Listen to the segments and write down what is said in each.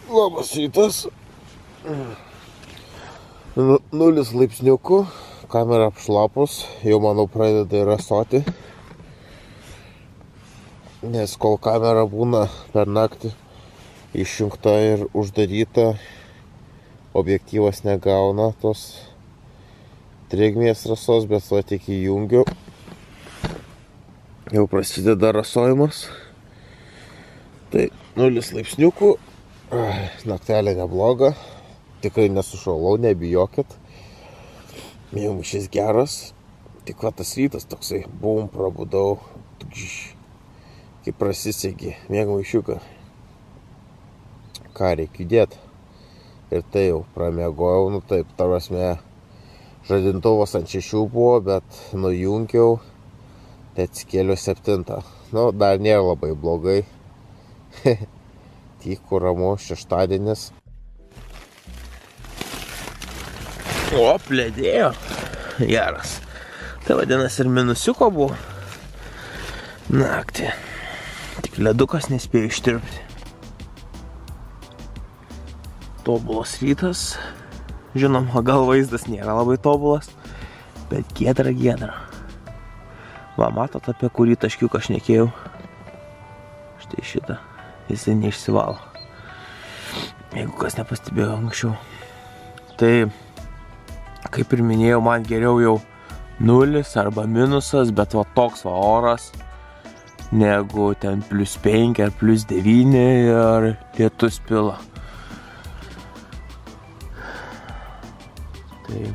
Labas rytas. 0 laipsniukų, kamera apšlapus, jau manau pradeda rasoti. Nes kol kamera būna per naktį išjungta ir uždaryta, objektyvas negauna tos drėgmės rasos, bet va tik įjungiu. Jau prasideda rasojimas. Tai 0 laipsniukų, naktelė nebloga, tikrai nesušalau, nebijokit. Jau šis geras, tik va tas rytas toksai, bum, prabudau, kaip prasisegi, mėgau išiuką. Ką reikia įdėti? Ir tai jau pramiegojau, nu taip, ta prasme, žadintuvas ant 6 buvo, bet nujungiau, tai atsikėliau 7. Nu, dar nėra labai blogai. Tyku ramu, šeštadienis. O, plėdėjo. Geras. Tai vadinasi ir minusiuko buvo. Naktį. Tik ledukas nespėjo ištirpti. Tobulas rytas. Žinoma, gal vaizdas nėra labai tobulas, bet giedra. Va, matot, apie kurį taškiuką aš šnekėjau. Štai šitą. Jisai neišsivalo. Jeigu kas nepastebėjo anksčiau. Tai, kaip ir minėjau, man geriau jau 0 arba minusas, bet va toks va oras, negu ten +5 ar +9 ir lietus pila. Tai,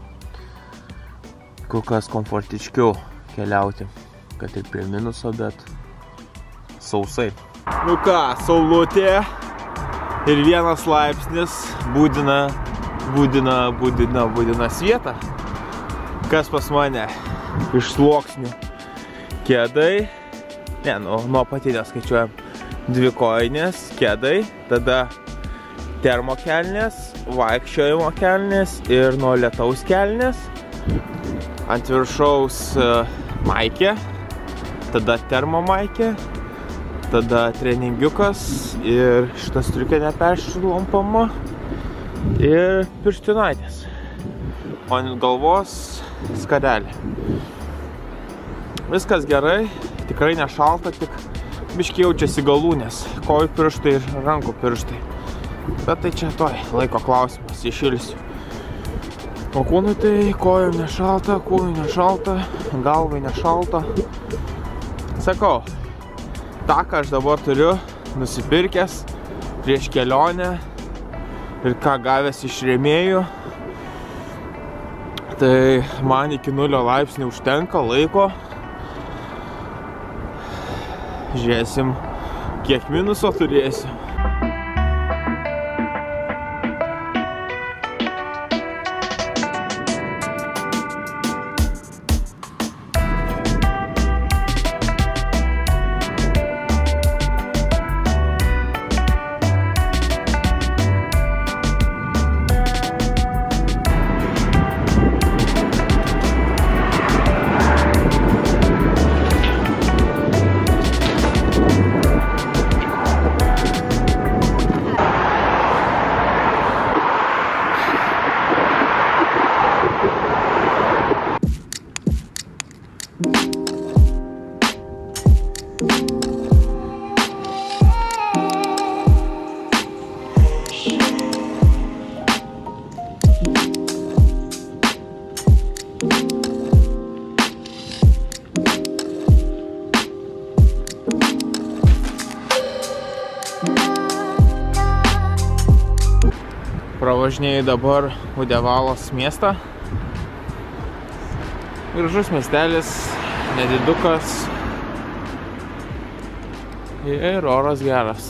kol kas komfortiškiau keliauti, kad ir prie minuso, bet sausai. Nu ką, saulutė ir 1 laipsnis būdina svietą. Kas pas mane iš sluoksnių? Kėdai, ne, nuo apatinės skaičiuojam, 2 kojinės, kėdai, tada termokelnės, vaikščiojimo kelnės ir nuo lietaus kelnės. Ant viršaus maikė, tada termomaikė, tada treningiukas ir šitas striukė neperšlampama ir pirštinaitės. O ant galvos skadelė. Viskas gerai, tikrai nešalta, tik biškį jaučiasi galūnės, kojų pirštai ir rankų pirštai. Bet tai čia laiko klausimas, išilsiu. O kūnui tai kojom nešalta, kūnui nešalta, galvai nešalta. Sakau, tą, ką aš dabar turiu nusipirkęs prieš kelionę ir ką gavęs iš rėmėjų, tai man iki 0 laipsnių užtenka laiko. Žiūrėsim, kiek minuso turėsiu. Pravažinėjau dabar Udevalos miestą. Gražus miestelis, nedidukas ir oras geras.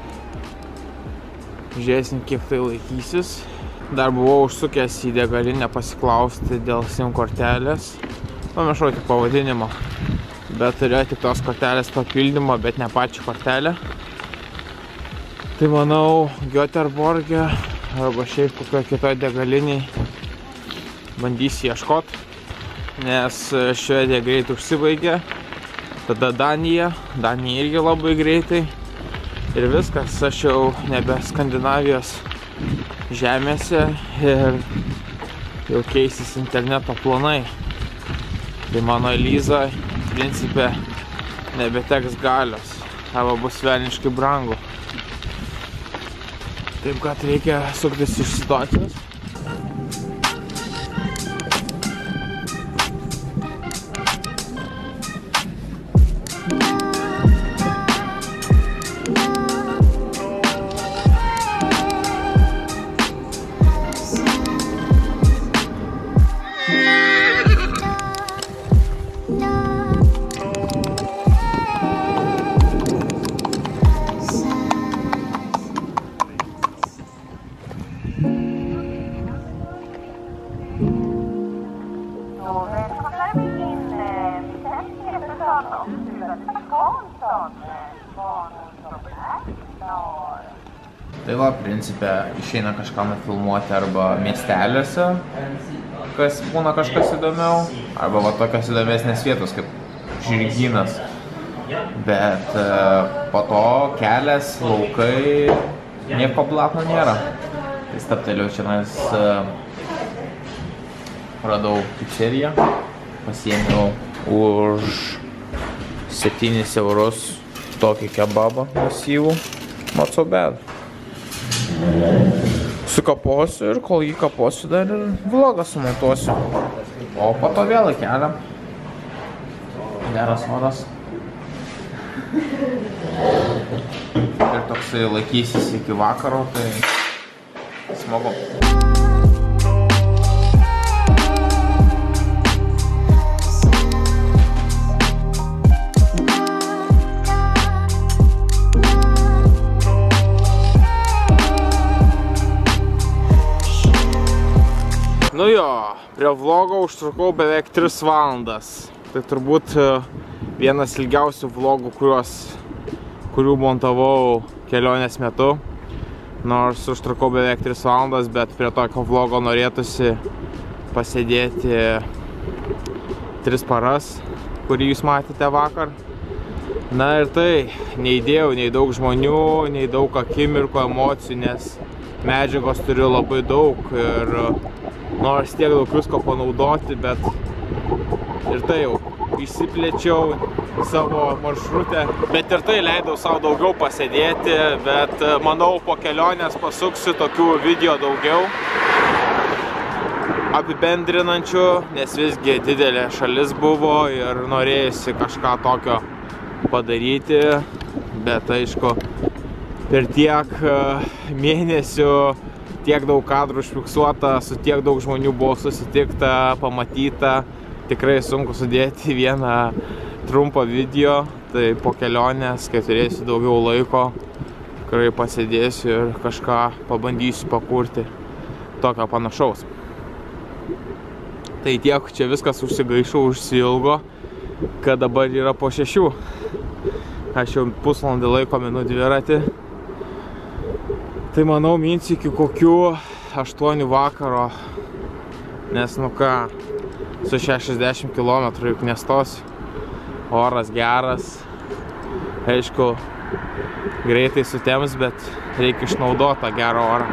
Žiūrėsim, kiek tai laikysis. Dar buvau užsukęs į degalinę pasiklausti dėl SIM kortelės. Pamiršau tik pavadinimą, bet turėjo tik tos kortelės papildymą, bet ne pačią kortelę. Tai manau, Göteborge arba šiaip kokio kitoj degaliniai bandysiu ieškoti, nes Švedija greit užsibaigė, tada Danija irgi labai greitai, Ir viskas, aš jau nebe Skandinavijos žemėse ir jau keisis interneto planai. Tai mano Eliza, principė, nebeteks galios, arba bus velniškai brangu. Taip, kad reikia suktis iš situacijos. Tai va, principė, išeina kažką nufilmuoti arba miesteliuose, kas būna kažkas įdomiau, arba va tokios įdomesnės vietos kaip Žirgynas. Bet po to kelias, laukai, nieko platno nėra. Tai stabteliu čia mes radau pizzeriją, pasiėmiau už 7 eurus tokį kebabą masyvų, not so bad. Sukaposiu ir kol jį kaposiu dar ir vlogą sumontuosiu. O po to vėl į kelią. Geras oras. Ir toksai laikysis iki vakaro, tai smagu. Nu jo, prie vlogo užtrukau beveik 3 valandas. Tai turbūt vienas ilgiausių vlogų, kurių montavau kelionės metu. Nors užtrukau beveik 3 valandas, bet prie tokio vlogo norėtųsi pasėdėti 3 paras, kurį jūs matėte vakar. Na ir tai, neįdėjau nei daug žmonių, nei daug akimirkų, emocijų, nes medžiagos turiu labai daug ir nors tiek daug visko panaudoti, bet ir tai jau išsiplėčiau savo maršrutę, bet ir tai leidau savo daugiau pasėdėti, bet manau po kelionės pasuksiu tokių video daugiau apibendrinančių, nes visgi didelė šalis buvo ir norėjusi kažką tokio padaryti, bet aišku, per tiek mėnesių tiek daug kadrų užfiksuota, su tiek daug žmonių buvo susitikta, pamatyta. Tikrai sunku sudėti vieną trumpą video. Tai po kelionės, kai turėsiu daugiau laiko, tikrai pasėdėsiu ir kažką pabandysiu pakurti tokio panašaus. Tai tiek, čia viskas užsigaišau, užsiilgo, kad dabar yra po 6. Aš jau pusvalandį laiko minu dviratį. Tai manau, minsiu iki kokių 8 vakaro, nes nu ką, su 60 km juk nestosiu, oras geras, aišku, greitai sutems, bet reikia išnaudoti tą gerą orą.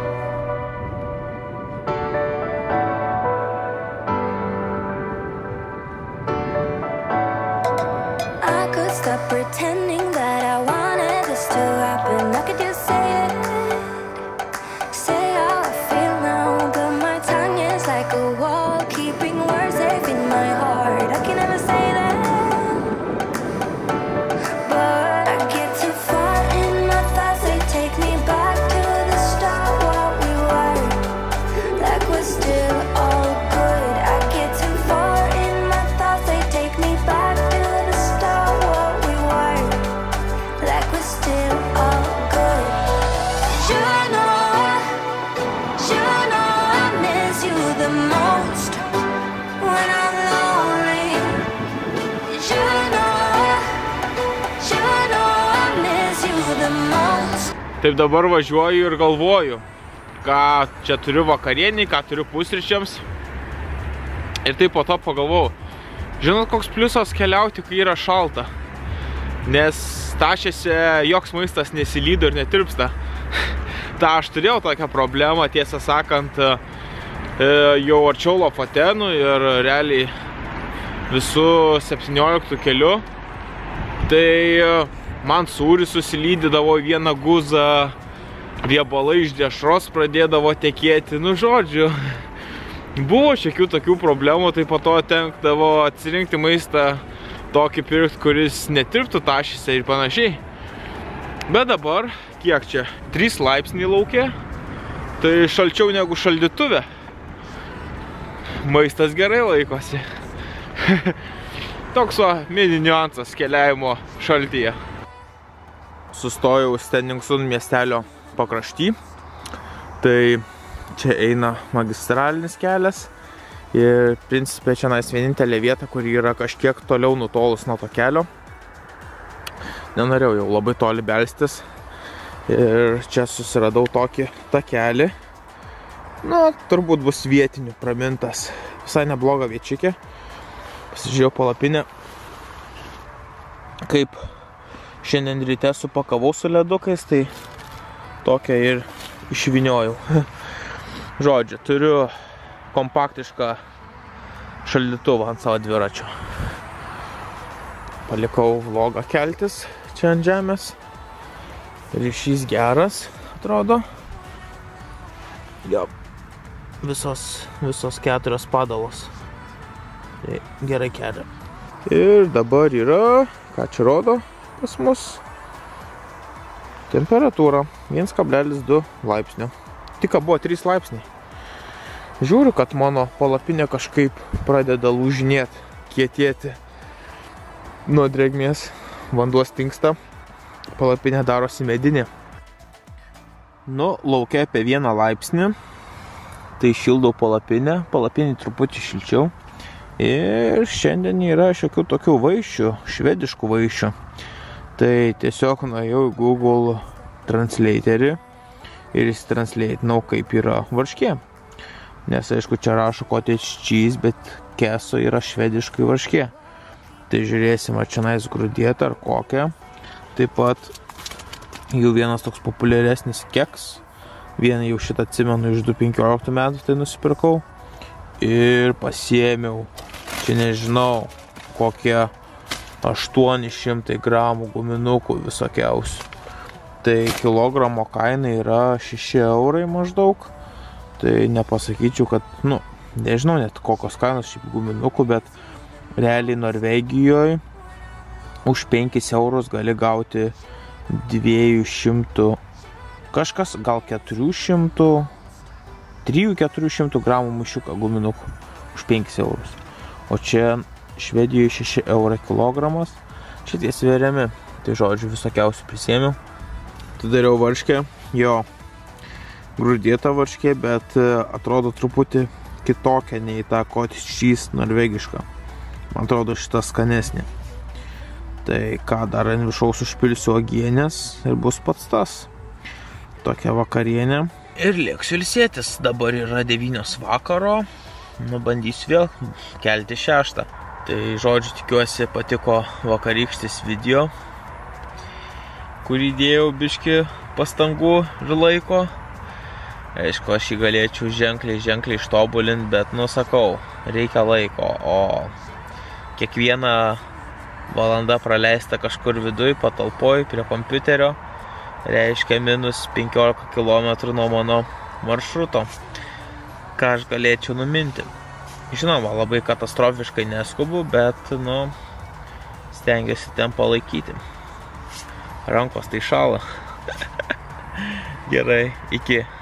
Taip dabar važiuoju ir galvoju, ką čia turiu vakarienį, ką turiu pusryčiams. Ir taip po to pagalvojau, žinot, koks pliusas keliauti, kai yra šalta. Nes tašėse joks maistas nesilydo ir netirpsta. Ta aš turėjau tokią problemą, tiesą sakant, jau arčiau Lofotenų ir realiai visų 17 keliu. Tai man sūris susilydydavo vieną guzą, riebalai iš dešros pradėdavo tekėti, nu žodžiu. Buvo šiokių tokių problemų, tai po to tenkdavo atsirinkti maistą tokį pirkti, kuris netirptų tašėse ir panašiai. Bet dabar, kiek čia? 3 laipsniai lauke, tai šalčiau negu šaldytuve. Maistas gerai laikosi. Toks mini niuansas keliavimo šaltyje. Sustojau Stenungsund miestelio pakrašty. Tai čia eina magistralinis kelias ir principė čia vienintelė vieta, kur yra kažkiek toliau nutolus nuo to kelio. Nenorėjau jau labai toli belstis ir čia susiradau tokį takelį. Na, turbūt bus vietinių pramintas. Visai nebloga viečiukė. Pasižiūrėjau palapinę, kaip šiandien ryte supakavau su ledukais, tai tokią ir išvyniojau. Žodžiu, turiu kompaktišką šaldytuvą ant savo dviračio. Palikau vlogą keltis čia ant žemės. Ryšys geras, atrodo. Jo, visos 4 padalos. Tai gerai kelia. Ir dabar yra, ką čia rodo pas mus, temperatūra 1,2 laipsnio. Tik buvo 3 laipsniai. Žiūriu, kad mano palapinė kažkaip pradeda lūžinėti, kietėti nuo drėgmės. Vanduo stingsta, palapinė darosi medinė. Nu, lauke apie 1 laipsnį. Tai šildau palapinę. Palapinį truputį šilčiau. Ir šiandien yra šiokių tokių vaišių, švediškų vaišių. Tai tiesiog nuėjau į Google Translatorį ir įsitranslatinau, kaip yra varškė. Nes, aišku, čia rašo cottage cheese, bet keso yra švediškai varškė. Tai žiūrėsim, ar čia nais grūdėta ar kokia. Taip pat jau vienas toks populiaresnis keks. Vieną jau šitą atsimenu iš 2015 metų, tai nusipirkau. Ir pasiėmiau, čia nežinau, kokie 800 gramų guminukų visokiausių. Tai kilogramo kaina yra 6 eurai maždaug. Tai nepasakyčiau, kad, nu, nežinau net kokios kainos šiaip guminukų, bet realiai Norvegijoje už 5 eurus gali gauti 200, kažkas gal 400, 300-400 gramų maišiuką guminukų už 5 eurus. O čia Švedijoje 6 eurai kilogramas. Šitie sveriami, tai žodžiu visokiausių prisėmiau. Tai dariau varškę, jo, grūdėta varškė, bet atrodo truputį kitokia nei ta cottage cheese norvegiška. Man atrodo šita skanesnė. Tai ką dar ant viršaus užpilsiu uogienės ir bus pats tas. Tokia vakarienė. Ir lėksiu ilsėtis. Dabar yra 9 vakaro. Nu, bandysiu vėl kelti 6. Tai žodžiu, tikiuosi patiko vakarykštis video, kurį dėjau biškį pastangų ir laiko. Aišku, aš jį galėčiau ženkliai ištobulinti, bet, nu, sakau, reikia laiko, o kiekviena valanda praleista kažkur viduj, patalpoj, prie kompiuterio, reiškia minus 15 km nuo mano maršruto, ką aš galėčiau numinti. Žinoma, labai katastrofiškai neskubu, bet, nu, stengiuosi ten palaikyti. Rankos tai šala. Gerai, iki.